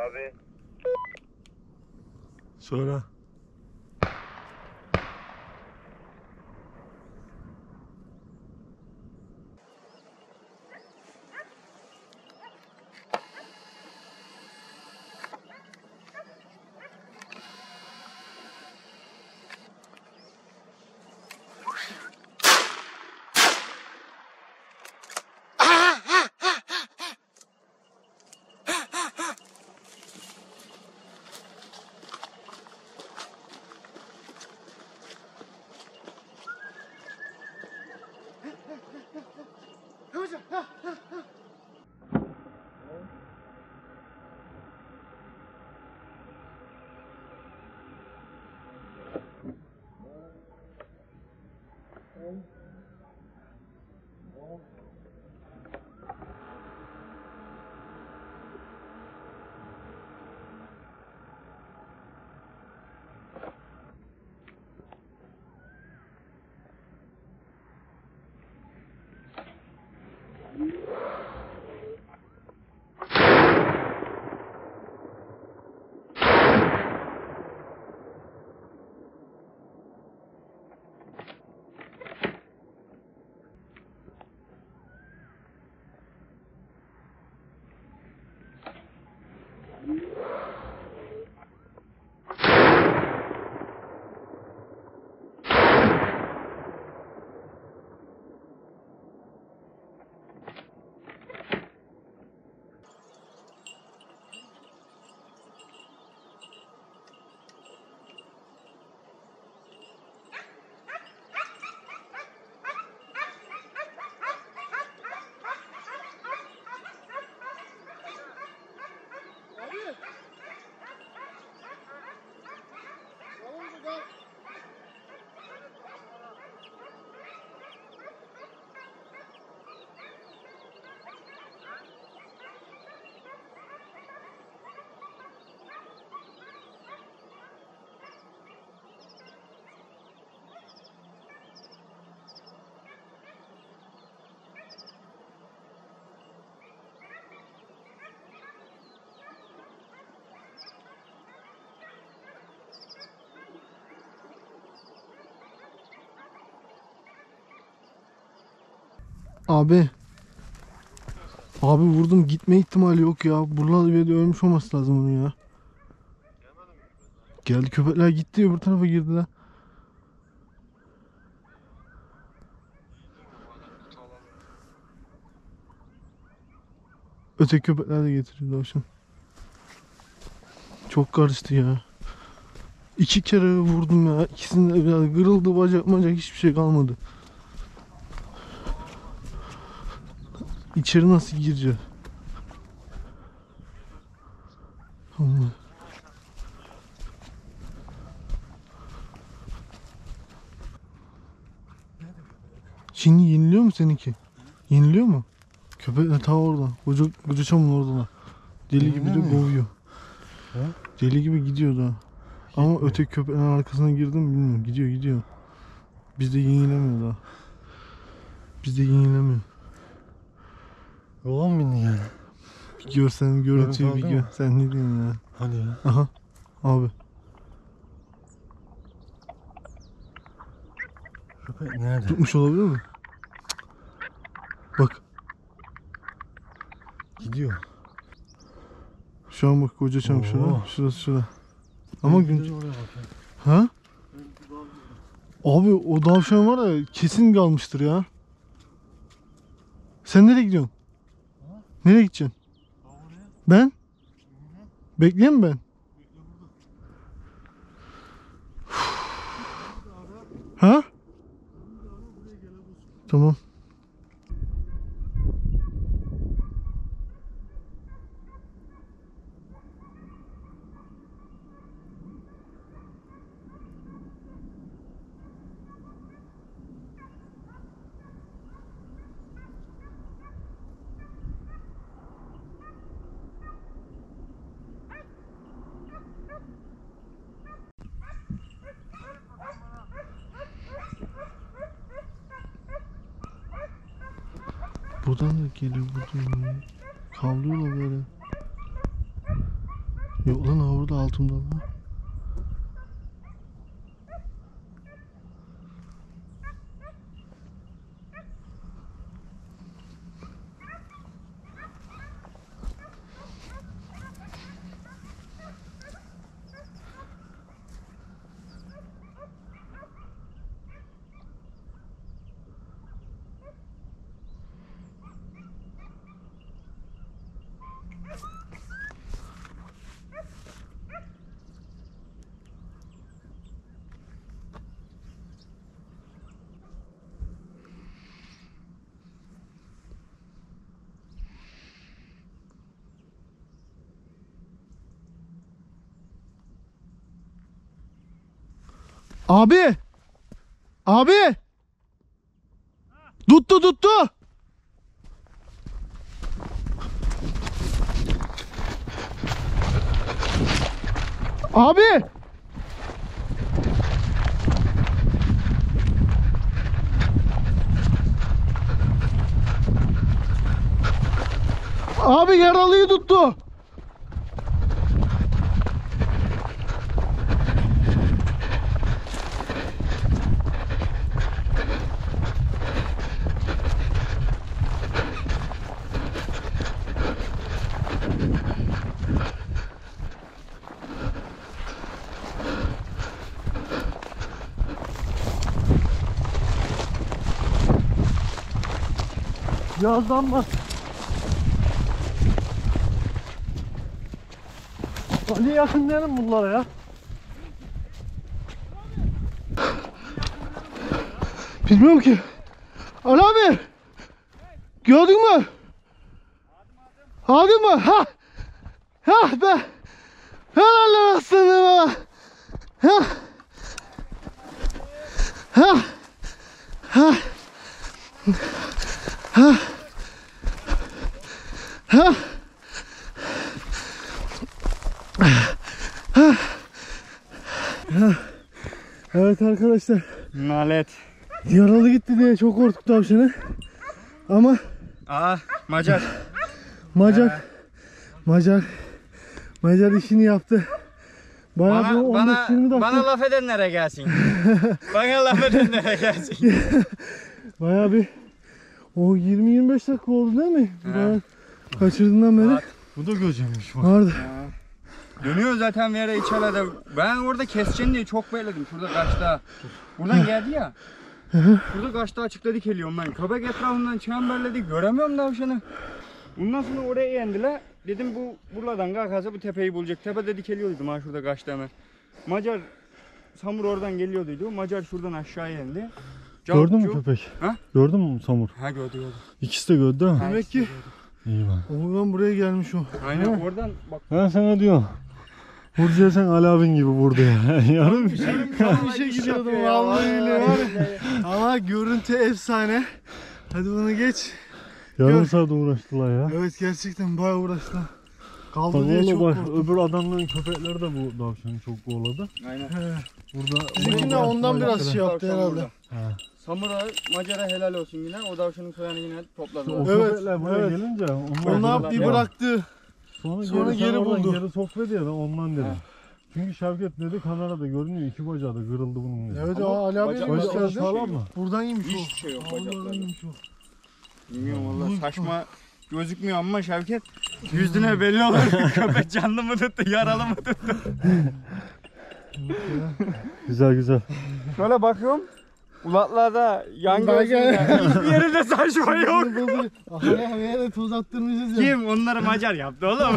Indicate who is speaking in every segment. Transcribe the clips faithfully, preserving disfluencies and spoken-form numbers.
Speaker 1: Abi.
Speaker 2: Sonra.
Speaker 3: Abi. Abi vurdum, gitme ihtimali yok ya. Buralarda bir yerde ölmüş olması lazım onun ya. Geldi, köpekler gitti, öbür tarafa girdiler. Öteki köpekler de getiriyor Davşan. Çok karıştı ya. İki kere vurdum ya. İkisinde de biraz kırıldı, bacak bacak hiçbir şey kalmadı. İçeri nasıl gireceğiz? Allah. Şimdi yeniliyor mu seninki? Yeniliyor mu? Köpekler ta orada. Koca, koca çamur orada. Deli gibi de boğuyor.
Speaker 2: He?
Speaker 3: Deli gibi gidiyor da. Ama öteki köpeklerin arkasına girdim bilmiyorum. Gidiyor gidiyor. Bizde yenilemiyor daha. Bizde yenilemiyor.
Speaker 2: Yola mı bindin yani?
Speaker 3: Bir görsen görüntüyü bir
Speaker 2: Görüntü
Speaker 3: gör.
Speaker 2: aldın mı?
Speaker 3: Sen ne diyorsun ya?
Speaker 2: Hadi ya.
Speaker 3: Aha. Abi.
Speaker 2: Köpek nerede?
Speaker 3: Tutmuş olabilir mi? Bak.
Speaker 2: Gidiyor.
Speaker 3: Şu an bak koca çam şurada.
Speaker 2: Oo.
Speaker 3: Şurası şurada. Ama
Speaker 2: Ben
Speaker 3: gün...
Speaker 2: gidelim oraya bakayım.
Speaker 3: Ha? Abi o davşan var ya, kesin kalmıştır ya. Sen nereye gidiyorsun?
Speaker 2: Ha?
Speaker 3: Nereye gideceksin? Ben? Bekleyeyim mi ben? Ha? Tamam. Buradan da geliyor, buradan da. Kavlıyorlar böyle. Yok lan ha burada altımda lan. Abi! Abi! Tuttu tuttu! Abi! Abi yaralıyı tuttu. Yazdan bak. Hadi yakın değilim bunlara ya. Bilmiyorum ki. Ali abi. Gördün mü? Aldın mı? Ha. Ha be. Helal olsun be. Ha. Ha. Ha. Ha. Ha. Ha. Ha. Evet arkadaşlar.
Speaker 1: Nalet.
Speaker 3: Yaralı gitti diye çok korktuk tavşanı. Ama
Speaker 1: Aa, Macar.
Speaker 3: Macar
Speaker 1: Ee.
Speaker 3: Macar Macar işini yaptı. Bayağı bir
Speaker 1: Bana,
Speaker 3: on
Speaker 1: bana,
Speaker 3: beş yirmi dakika.
Speaker 1: bana laf edenlere gelsin. Bana laf edenlere gelsin.
Speaker 3: Bayağı bir o yirmi yirmi beş dakika oldu değil mi? Ben kaçırdığından beri.
Speaker 1: Bak,
Speaker 2: Bu da göceymiş bak.
Speaker 3: Vardı.
Speaker 1: Dönüyor zaten bir yere içeride. Ben orada keseceğim diye çok bekledim. Şurada kaçta. Buradan geldi ya. Burada kaçta açıkta dikeliyorum ben. Köpek etrafından çemberledi. Göremiyorum tavşanı. Ondan sonra oraya yendiler. Dedim bu buradan kalkarsa bu tepeyi bulacak. Tepede dikeliyordu ha şurada kaçta hemen. Macar Samur oradan geliyordu. Macar şuradan aşağıya indi.
Speaker 2: Gördün mü
Speaker 1: Cavukçu-
Speaker 2: köpek?
Speaker 1: Ha?
Speaker 2: Gördün mü Samur?
Speaker 1: Ha gördü gördü.
Speaker 2: İkisi de gördü değil mi?
Speaker 3: Demek ki
Speaker 2: İyi bak.
Speaker 3: oradan buraya gelmiş o.
Speaker 1: Aynen oradan bak.
Speaker 2: Ben sana diyorum. Burcu'ya sen Ali abin gibi vurdu ya. Yarım
Speaker 3: Bir şey gidiyordum vallahi billahi. Ama görüntü efsane. Hadi bunu geç.
Speaker 2: yarım saat uğraştılar ya.
Speaker 3: Evet gerçekten bayağı uğraştılar.
Speaker 2: Bak
Speaker 3: Kaldı diye
Speaker 2: oğlum
Speaker 3: çok
Speaker 2: bak
Speaker 3: korktum.
Speaker 2: öbür adamların köpekleri de bu tavşanı çok kovaladı.
Speaker 1: Aynen.
Speaker 3: He.
Speaker 2: Burada
Speaker 3: Bizimki de
Speaker 2: burada
Speaker 3: ondan
Speaker 2: bıraktılar.
Speaker 3: biraz şey yaptı
Speaker 1: Tavşan
Speaker 3: herhalde.
Speaker 1: burada.
Speaker 2: Ha.
Speaker 1: Samura, Macar'a helal olsun yine. O tavşanın soyanı yine
Speaker 2: O
Speaker 1: topladılar.
Speaker 3: Evet,
Speaker 2: köpekler buraya
Speaker 3: evet.
Speaker 2: gelince onlar,
Speaker 3: Onlar bir bıraktı.
Speaker 2: Sonra,
Speaker 3: sonra
Speaker 2: geri,
Speaker 3: geri
Speaker 2: sen oradan
Speaker 3: buldu.
Speaker 2: Geri soktu diye ben ondan dedim.
Speaker 1: Ha.
Speaker 2: Çünkü Şevket dedi kamerada görünüyor iki bacağı da kırıldı bunun dedi.
Speaker 3: Evet
Speaker 1: Ama
Speaker 3: o Ali abi
Speaker 1: bacak-
Speaker 3: yemiş
Speaker 1: bacak-
Speaker 2: Bacağı
Speaker 3: geldi.
Speaker 2: sağlam mı?
Speaker 3: Buradan yemiş o.
Speaker 1: Hiçbir şey yok
Speaker 3: Vallahi
Speaker 1: bacaklarda.
Speaker 3: yemiş o.
Speaker 1: Bilmiyorum valla saçma gözükmüyor ama Şevket yüzüne belli olur. Köpek canlı mı tuttu, yaralı mı tuttu?
Speaker 2: Güzel güzel.
Speaker 1: Şöyle bakıyorum. Ulaklarda yan
Speaker 3: Bak
Speaker 1: gözümle
Speaker 3: ya.
Speaker 1: hiçbir yerinde saçma yok.
Speaker 3: Şimdi bozuluyor. Aha havaya da toz attırmışız ya.
Speaker 1: Kim? Onları Macar yaptı oğlum.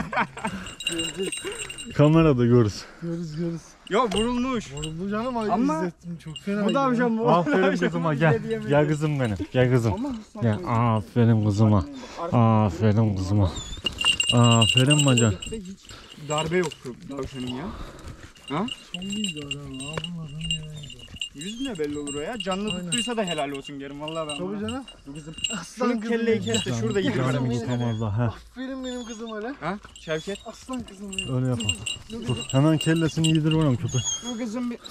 Speaker 2: Kamerada görürüz.
Speaker 3: Görürüz görürüz.
Speaker 1: Yok vurulmuş.
Speaker 3: Vuruldu canım ay
Speaker 1: Ama
Speaker 3: izlettim çok fena.
Speaker 1: Bu tavşan bu.
Speaker 2: Aferin
Speaker 1: tavşan
Speaker 2: kızıma
Speaker 1: bu
Speaker 2: gel.
Speaker 1: bize diyemedim.
Speaker 2: Gel kızım benim. Gel kızım.
Speaker 1: Ama hiç
Speaker 2: Gel.
Speaker 1: saçma.
Speaker 2: Aferin kızıma. Aferin kızıma. Aferin Macan.
Speaker 1: Hiç darbe yoktu tavşanın ya. Ha?
Speaker 3: Son iyiydi adam. Aa bunlardan ya.
Speaker 1: Yüzüne belli olur o ya. Canlı
Speaker 3: Aynen.
Speaker 1: tuttuysa da helal olsun derim vallahi ben.
Speaker 3: Tabii
Speaker 1: buna.
Speaker 3: canım.
Speaker 1: Bu kızım.
Speaker 3: Aslan
Speaker 1: Şunun
Speaker 3: kızım
Speaker 1: kelleyi
Speaker 3: benim.
Speaker 1: kes de şurada
Speaker 3: Canım
Speaker 1: gidiyor.
Speaker 3: benim.
Speaker 2: Tutamazlar he.
Speaker 3: Aferin benim kızım öyle.
Speaker 1: Ha? Şevket.
Speaker 3: Aslan kızım benim.
Speaker 2: Öyle yapalım. Dur. Hemen kellesini yediriyorum köpek.
Speaker 1: Bu kızım bir...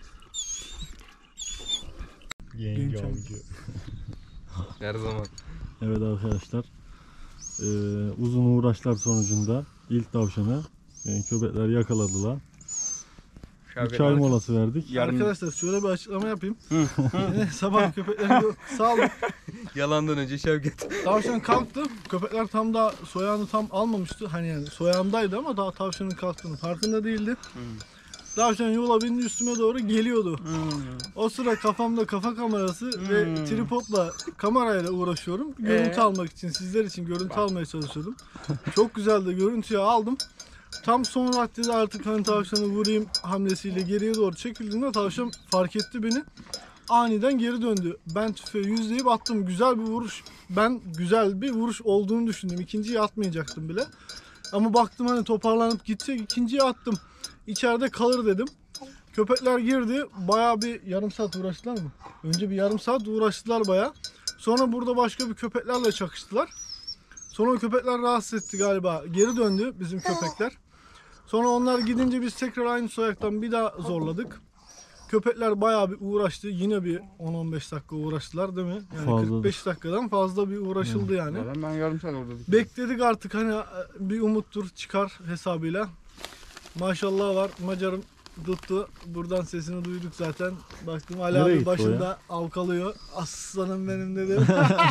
Speaker 2: Yenge
Speaker 3: avcı.
Speaker 2: avcı.
Speaker 4: Her zaman.
Speaker 2: Evet arkadaşlar. Ee, uzun uğraşlar sonucunda ilk tavşanı yani köpekler yakaladılar. Bir çay molası verdik.
Speaker 1: Yarın-
Speaker 3: Arkadaşlar şöyle bir açıklama yapayım. Yine sabah köpekleri saldık.
Speaker 4: Yalandan önce Şevket.
Speaker 3: Tavşan kalktı. Köpekler tam da soyağını tam almamıştı. Hani yani soyağındaydı ama daha tavşanın kalktığını farkında değildi. Tavşan yola bindi, üstüme doğru geliyordu. O sıra kafamda kafa kamerası ve tripodla kamerayla uğraşıyorum. Görüntü
Speaker 1: Ee?
Speaker 3: almak için, sizler için görüntü almaya çalışıyordum. Çok güzeldi. Görüntüyü aldım. Tam son vakti de artık hani tavşanı vurayım hamlesiyle geriye doğru çekildiğinde tavşan fark etti beni. Aniden geri döndü. Ben tüfeği yüzleyip attım. Güzel bir vuruş. Ben güzel bir vuruş olduğunu düşündüm. İkinciyi atmayacaktım bile. Ama baktım hani toparlanıp gidecek. İkinciyi attım. İçeride kalır dedim. Köpekler girdi. Bayağı bir yarım saat uğraştılar mı? Önce bir yarım saat uğraştılar bayağı. Sonra burada başka bir köpeklerle çakıştılar. Sonra o köpekler rahatsız etti galiba. Geri döndü bizim köpekler. Sonra onlar gidince biz tekrar aynı soyaktan bir daha zorladık. Köpekler bayağı bir uğraştı. Yine bir on on beş dakika uğraştılar değil mi? Yani
Speaker 2: Fazladır.
Speaker 3: kırk beş dakikadan fazla bir uğraşıldı yani.
Speaker 1: Zaten ben yarım saat orada dikildim.
Speaker 3: Bekledik artık hani bir umuttur çıkar hesabıyla. Maşallah var. Macarım tuttu. Buradan sesini duyduk zaten. Baktım Ali
Speaker 2: Nereye
Speaker 3: abi
Speaker 2: gitti o
Speaker 3: başında
Speaker 2: ya?
Speaker 3: avkalıyor. Aslanım benim dedim.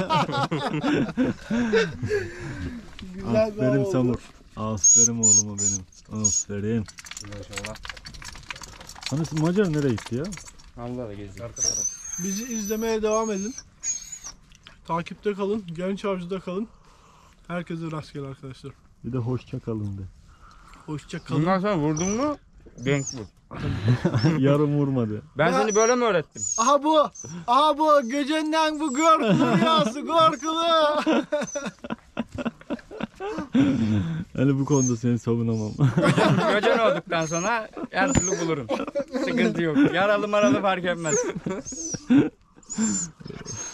Speaker 3: Güzel bir av
Speaker 2: Aferin
Speaker 3: oldu.
Speaker 2: Samur. Aferin oğluma benim. Aferin.
Speaker 1: Maşallah.
Speaker 2: Hani Macar nereye gitti ya?
Speaker 1: Allah da geziyor.
Speaker 3: Bizi izlemeye devam edin. Takipte kalın. Genç Avcı'da kalın. Herkese rastgele arkadaşlar.
Speaker 2: Bir de hoşça kalın de.
Speaker 3: Hoşça kalın.
Speaker 1: Bundan sonra vurdun mu denk vur.
Speaker 2: Yarım vurmadı.
Speaker 1: Ben
Speaker 3: Ya-
Speaker 1: seni böyle mi öğrettim?
Speaker 3: Aha bu. Aha bu. Gecenden bu korkulu rüyası korkulu.
Speaker 2: Hani bu konuda seni savunamam.
Speaker 1: Göcen olduktan sonra her türlü bulurum. Sıkıntı yok. Yaralı maralı fark etmez.